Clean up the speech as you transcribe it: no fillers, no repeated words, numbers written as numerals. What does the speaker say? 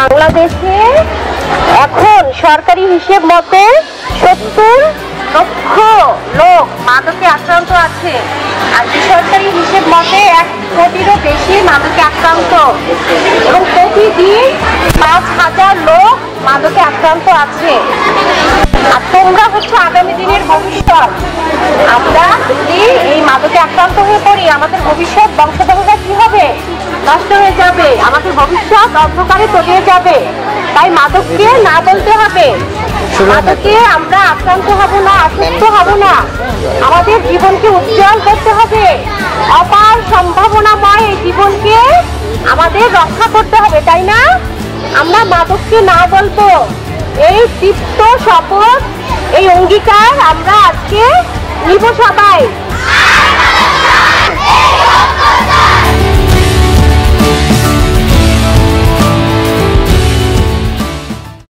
বাংলাদেশে এখন সরকারি হিসেব মতে ৭০ লক্ষ লোক মাদকে আক্রান্ত আছে, আর বেসরকারি হিসেব মতে ১ কোটিরও বেশি মাদকে আক্রান্ত, এবং প্রতিদিন ৫,০০০ লোক মাদকে আক্রান্ত আছে। আর তোমরা হচ্ছে আগামী দিনের ভবিষ্যৎ। আমরা যদি এই মাদকে আক্রান্ত হয়ে পড়ি, আমাদের ভবিষ্যৎ বংশধররা কি হবে? নষ্ট হয়ে যাবে, আমাদের ভবিষ্যৎ অন্ধকারে তলিয়ে যাবে। তাই মাদককে না বলতে হবে। মাদকে আমরা আক্রান্ত হব না, অসুস্থ হব না। আমাদের জীবনকে উজ্জ্বল করতে হবে, অপার সম্ভাবনাময় এই জীবনকে আমাদের রক্ষা করতে হবে, তাই না? আমরা মাদককে না বলবো, এই দীপ্ত শপথ, এই অঙ্গীকার আমরা আজকে নিব সবাই।